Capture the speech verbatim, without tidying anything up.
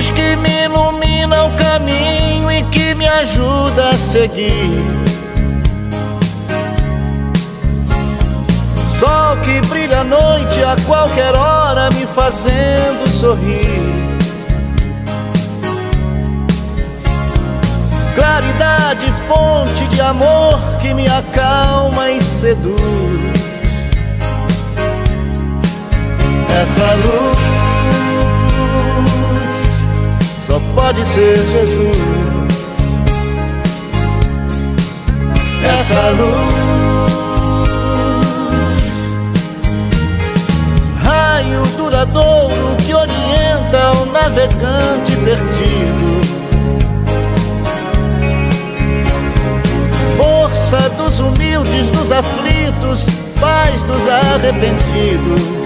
luz que me ilumina o caminho e que me ajuda a seguir. Sol que brilha à noite a qualquer hora, me fazendo sorrir. Claridade, fonte de amor que me acalma e seduz. Essa luz só pode ser Jesus. Essa luz, raio duradouro que orienta o navegante perdido. Força dos humildes, dos aflitos, paz dos arrependidos.